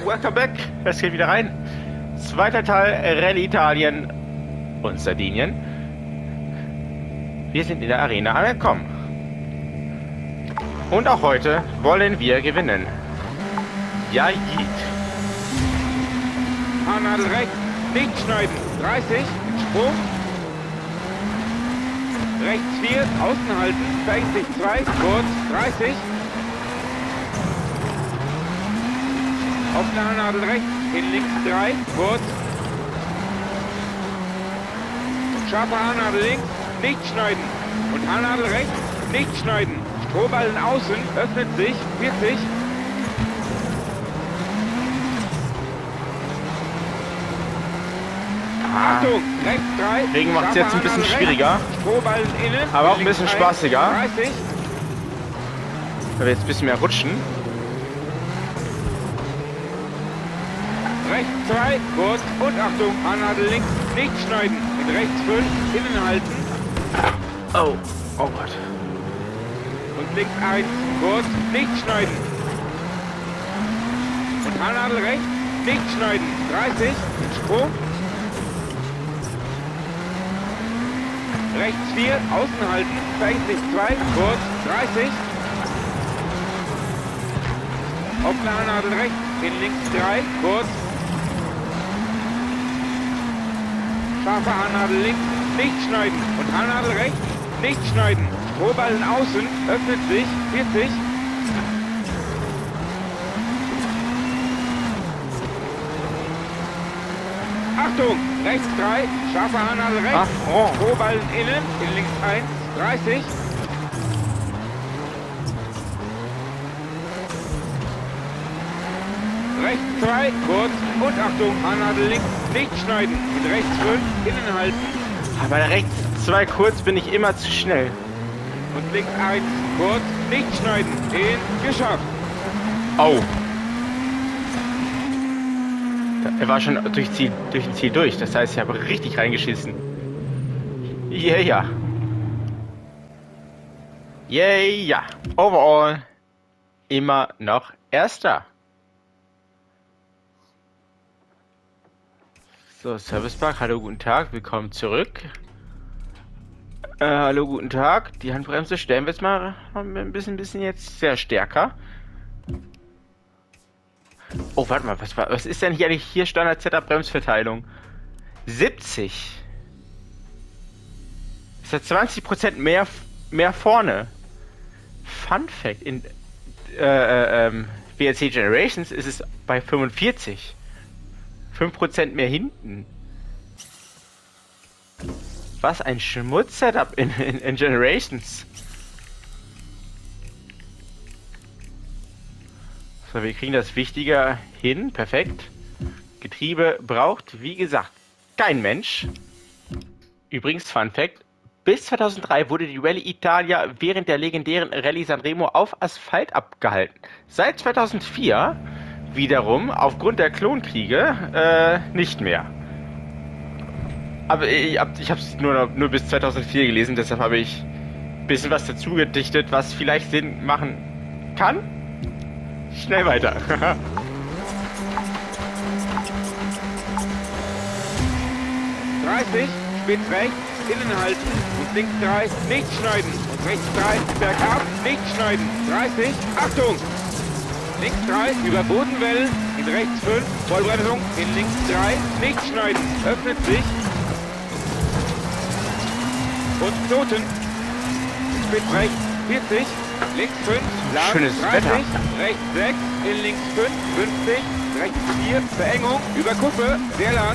welcome back. Es geht wieder rein. Zweiter Teil, Rallye Italien und Sardinien. Wir sind in der Arena angekommen. Und auch heute wollen wir gewinnen. Ja, Jeet. Fahrnadel rechts, nicht schneiden. 30, Sprung. Rechts 4, außen halten, verängstigt 2, kurz, 30. Offene Haarnadel rechts, in links 3, kurz. Scharfe Haarnadel links, nicht schneiden. Und Haarnadel rechts, nicht schneiden. Strohballen außen, öffnet sich, 40. Achtung, rechts 3. Regen macht es jetzt ein bisschen schwieriger. Strohballen innen. Aber auch ein bisschen spaßiger. 30. Weil wir jetzt ein bisschen mehr rutschen. Rechts 2, kurz und Achtung, Haarnadel links, nicht schneiden. Mit rechts 5, innen halten. Oh, oh Gott. Und links 1, kurz, nicht schneiden. Und Haarnadel rechts, nicht schneiden. 30, Sprung. Rechts 4, außen halten, verängstigt 2, kurz, 30. Offene Haarnadel rechts, in links 3, kurz. Scharfe Haarnadel links, nicht schneiden. Und Haarnadel rechts, nicht schneiden. Strohballen außen, öffnet sich, 40. Achtung, rechts 3, scharfe Haarnadel rechts, Strohballen innen, in links 1, 30. Rechts 2, kurz und Achtung, Haarnadel links, nicht schneiden. Mit rechts 5, innen halten. Aber bei der rechts 2 kurz bin ich immer zu schnell. Und links 1, kurz, nicht schneiden. In, geschafft. Oh. Er war schon durch ein Ziel durch. Das heißt, ich habe richtig reingeschissen. Yeah. Yeah. Overall immer noch Erster. So, Servicepark, hallo, guten Tag, willkommen zurück. Hallo, guten Tag. Die Handbremse stellen wir jetzt mal ein bisschen jetzt sehr stärker. Oh, warte mal, was ist denn hier eigentlich hier Standard-Setup-Bremsverteilung? 70. Ist ja 20% mehr vorne. Fun Fact, in WRC Generations ist es bei 45. 5% mehr hinten. Was ein Schmutz-Setup in Generations. So, wir kriegen das Wichtiger hin. Perfekt. Getriebe braucht, wie gesagt, kein Mensch. Übrigens, Fun Fact. Bis 2003 wurde die Rallye Italia während der legendären Rallye Sanremo auf Asphalt abgehalten. Seit 2004 wiederum aufgrund der Klonkriege nicht mehr. Aber ich habe es nur bis 2004 gelesen, deshalb habe ich ein bisschen was dazu gedichtet, was vielleicht Sinn machen kann. Schnell weiter. 30, spitz rechts, innen halten und links 3, nicht schneiden. Und rechts 3, bergab, nicht schneiden. 30, Achtung! Links 3, über Bodenwellen, in rechts 5, Vollbremsung, in links 3, nicht schneiden, öffnet sich. Und Knoten, spitz rechts, 40, links 5, lang, Schönes 30, Wetter. rechts 6, in links 5, 50, rechts 4, Verengung, über Kuppe, sehr lang.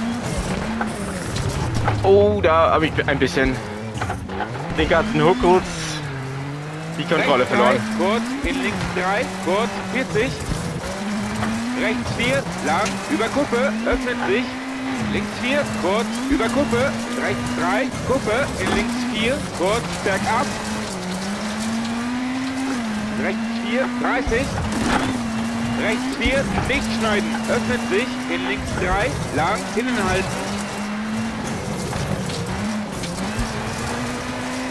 Oh, da habe ich ein bisschen den ganzen Huckels die Kontrolle Rechts verloren. 3, kurz, in links 3, kurz, 40. Rechts 4, lang, über Kuppe, öffnet sich. Links 4, kurz, über Kuppe. Rechts 3, Kuppe, in links 4, kurz, bergab. Rechts 4, 30. Rechts 4, nicht schneiden, öffnet sich. In links 3, lang, innen halten.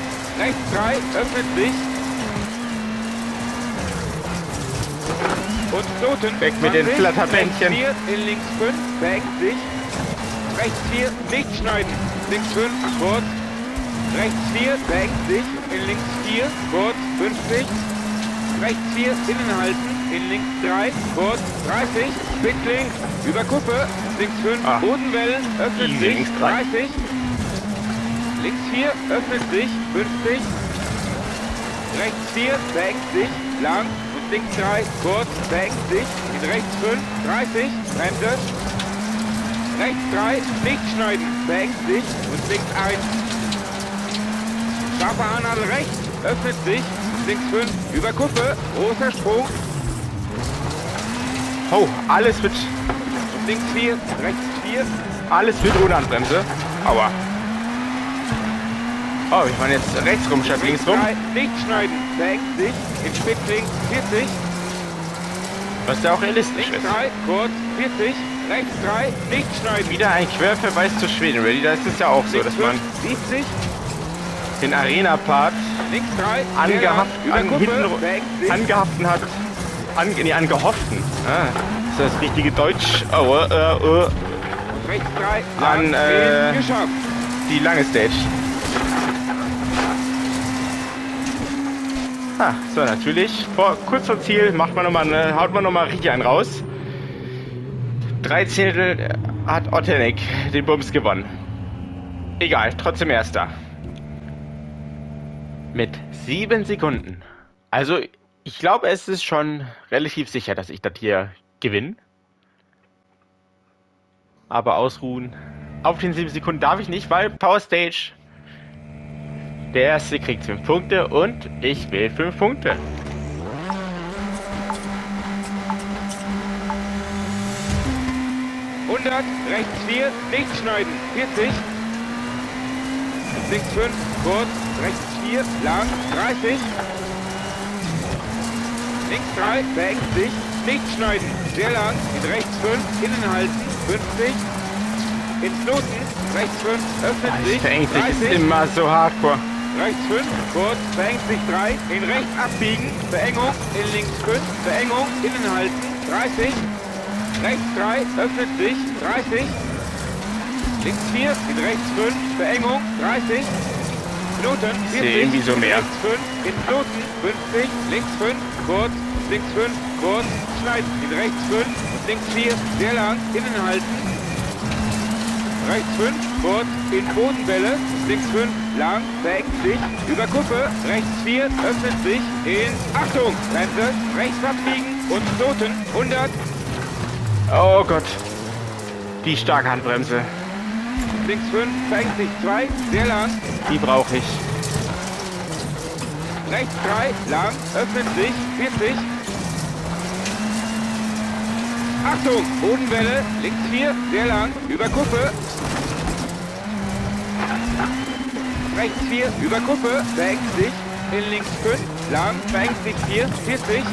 Rechts 3, öffnet sich. und Knoten. Weg mit den 20, Flatterbändchen. Rechts 4, in links 5, beengt sich. Rechts 4, nicht schneiden. Links 5, kurz. Rechts 4, beengt sich. In links 4, kurz, 50. Rechts 4, innen halten. In links 3, kurz, 30. Spit links, über Kuppe. Links 5, Bodenwellen, öffnet Easy, sich. links 3. 30. Links 4, öffnet sich. 50. Rechts 4, beengt sich. Lang. Und links 3, kurz, beengt sich. In rechts 5, 30. Bremse. Rechts 3, nicht schneiden, beengt sich und links 1. Scharfe Haarnadel rechts, öffnet sich, links 5, über Kuppe, großer Sprung. Oh, alles mit... Und links 4, rechts 4. Alles mit ohne Handbremse. Aua. Oh, ich meine jetzt rechts rum statt links rum. 3, nicht schneiden, beengt sich, in Spit links 40. Was ja auch realistisch Links ist. 3, kurz, 40. Rechts 3, nicht schneiden. Wieder ein Querverweis zu Schweden Rally. Da ist es ja auch so, dass man 70. den Arena-Part Links 3, angehaften hat. Angehofften. Ist das richtige Deutsch? Und rechts 3, An geschafft. die lange Stage. So natürlich. Kurz vor Ziel haut man noch mal richtig einen raus. 13. hat Ottenek den Bums gewonnen. Egal, trotzdem Erster. Mit 7 Sekunden. Also, ich glaube, es ist schon relativ sicher, dass ich das hier gewinne. Aber ausruhen. Auf den 7 Sekunden darf ich nicht, weil Power Stage. Der Erste kriegt 5 Punkte und ich will 5 Punkte. Rechts 4, nicht schneiden, 40. Links 5, kurz, rechts 4, lang, 30. Links 3, beengt sich, nicht schneiden, sehr lang, in rechts 5, innen halten, 50. Ins Knoten, rechts 5, öffnet sich, Verengt sich 30. ist immer so hardcore. Rechts 5, kurz, beengt sich 3, in rechts abbiegen, Beengung, in links 5, Beengung, innen halten, 30. Rechts 3, öffnet sich, 30. Links 4, in rechts 5, Beengung, 30. Knoten, 40. Irgendwie so mehr. Rechts 5, in Knoten, 50. Links 5, kurz, links 5, kurz, schneiden. In rechts 5, links 4, sehr lang, innen halten. Rechts 5, kurz, in Bodenwelle. Links 5, lang, beengt sich, über Kuppe. Rechts 4, öffnet sich, in, Achtung, Bremse, rechts abbiegen und Knoten, 100. Oh Gott. Die starke Handbremse. Links 5, beengt sich 2, sehr lang. Die brauche ich. Rechts 3, lang, öffnet sich, 40. Achtung, Bodenwelle, links 4, sehr lang, über Kuppe. Rechts 4, über Kuppe, beengt sich, in links 5, lang, beengt sich 4, 40.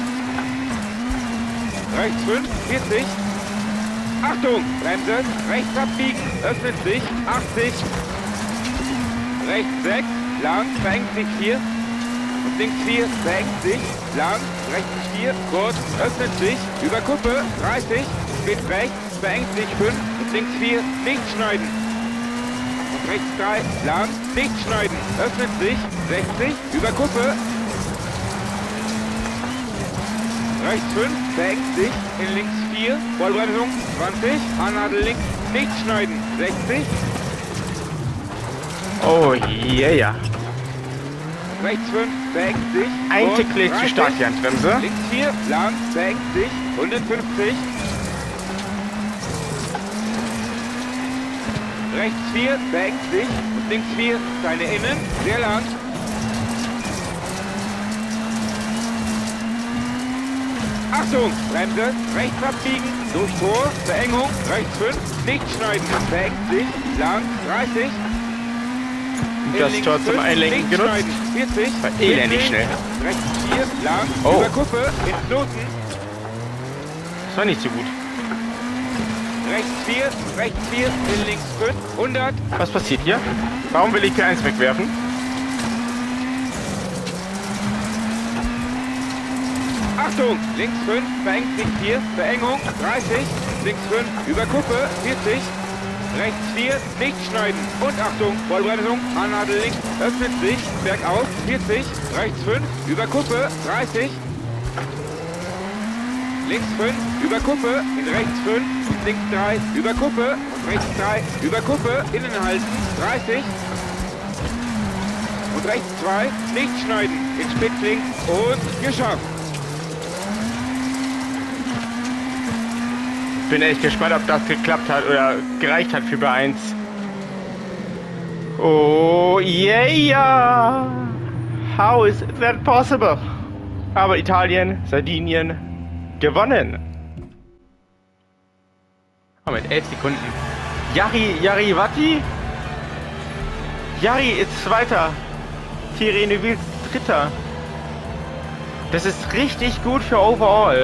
Rechts 5, 40. Achtung, Bremse, rechts abbiegen, öffnet sich, 80. Rechts 6, lang, beengt sich 4. Und links 4, beengt sich, lang, rechts 4, kurz, öffnet sich, über Kuppe, 30. Mit rechts, beengt sich 5. Und links 4, nicht schneiden. Und rechts 3, lang, nicht schneiden, öffnet sich, 60, über Kuppe. Rechts 5, beengt sich, in links 4, Vollbremsung, 20, Haarnadel links, nicht schneiden, 60. Oh yeah. Rechts 5, beengt sich, Ein Tick lädt zu stark die Handbremse. Links 4, lang, beengt sich, 150. Rechts 4, beengt sich, und links 4, seine Innen, sehr lang. Achtung, Bremse, rechts abbiegen, durch Tor, Beengung, rechts 5, nicht schneiden, beengt sich, lang, 30. Das Tor zum Einlenken genutzt. 40, War elendig schnell. Rechts 4, lang, Oh. über Kuppe, ins Knoten. Das war nicht so gut. Rechts 4, in links 5, 100. Was passiert hier? Warum will ich P1 wegwerfen? 80, Achtung, links 5, verengt sich 4, Verengung, 30, links 5, über Kuppe, 40, rechts 4, nicht schneiden und Achtung, Vollbremsung, Fahrnadel links, öffnet sich, bergauf, 40, rechts 5, über Kuppe, 30, links 5, über Kuppe, in rechts 5, links 3, über Kuppe, rechts 3, über Kuppe, innen halten, 30, und rechts 2, nicht schneiden, in Spitzling und geschafft. Bin echt gespannt, ob das geklappt hat oder gereicht hat für B1. Oh yeah! How is that possible? Aber Italien, Sardinien gewonnen. Oh, mit 11 Sekunden. Yarivati? Yari ist Zweiter. Thierry Neuville Dritter. Das ist richtig gut für Overall.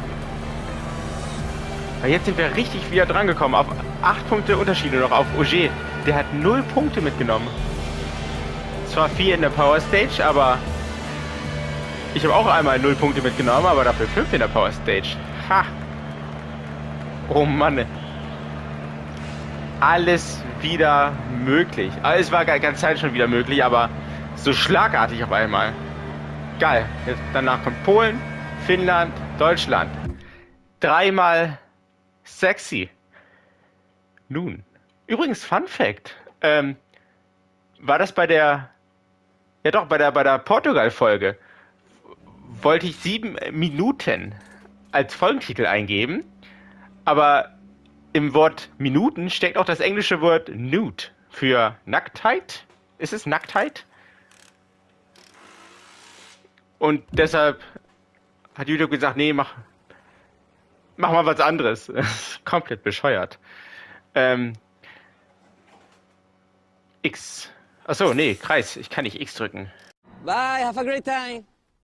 Weil jetzt sind wir richtig wieder dran gekommen. Auf 8 Punkte Unterschiede noch auf Ogier. Der hat 0 Punkte mitgenommen. Zwar 4 in der Power Stage, aber ich habe auch einmal 0 Punkte mitgenommen, aber dafür 5 in der Power Stage. Ha! Oh Mann. Alles wieder möglich. Alles war ganz Zeit schon wieder möglich, aber so schlagartig auf einmal. Geil. Jetzt danach kommt Polen, Finnland, Deutschland. Dreimal sexy. Nun. Übrigens, Fun Fact. War das bei der... Ja doch, bei der Portugal-Folge. Wollte ich 7 Minuten als Folgentitel eingeben. Aber im Wort Minuten steckt auch das englische Wort nude für Nacktheit. Ist es Nacktheit? Und deshalb hat YouTube gesagt, nee, mach mal was anderes. Komplett bescheuert. X. Achso, nee, Kreis. Ich kann nicht X drücken. Bye, have a great time.